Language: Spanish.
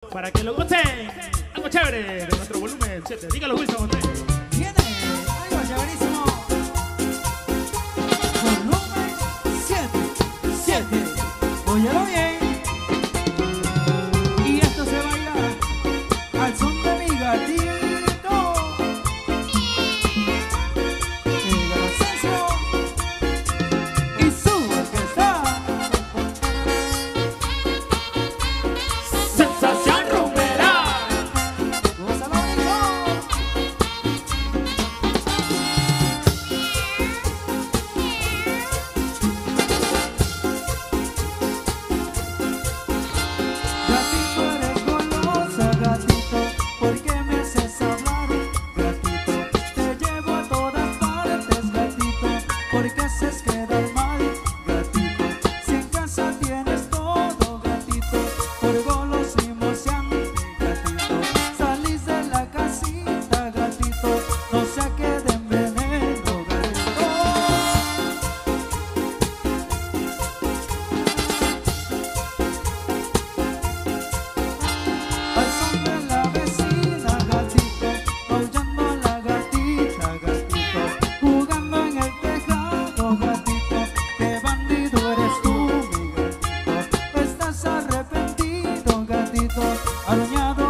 para que lo gocen. Algo chévere de nuestro volumen 7. Dígalo, Wilson. Viene algo chéverísimo. Volumen 7. Óyelo bien. Y esto se baila al son de mi gatito. El ascenso. Y sube que está. Sensación rumbera. Gózalo, hijo. Gatito, eres golosa, gatito, ¿por qué me haces hablar? Gatito, te llevo a todas partes, gatito, ¿por qué haces quedar mal? Gatito, si en casa tienes todo, gatito, por golos y mociante, gatito, salís de la casita, gatito, no se queden veneno, gatito. Al son de la vecina, gatito, aullando a la gatita, gatito, jugando en el tejado, gatito, qué bandido eres tú, mi gatito, estás arrepentido, gatito, arañado